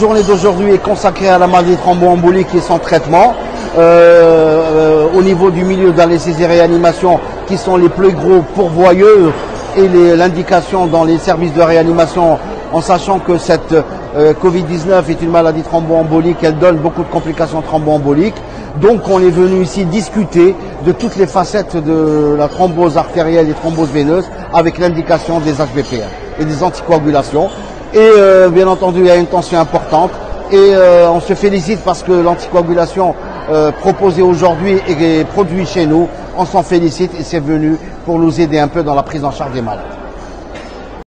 La journée d'aujourd'hui est consacrée à la maladie thromboembolique et son traitement. Au niveau du milieu d'anesthésie et réanimation, qui sont les plus gros pourvoyeurs et l'indication dans les services de réanimation, en sachant que cette Covid-19 est une maladie thromboembolique, elle donne beaucoup de complications thromboemboliques. Donc on est venu ici discuter de toutes les facettes de la thrombose artérielle et thrombose veineuse avec l'indication des HBPR et des anticoagulations. Et bien entendu, il y a une tension importante et on se félicite parce que l'anticoagulation proposée aujourd'hui et produite chez nous, on s'en félicite et c'est venu pour nous aider un peu dans la prise en charge des malades.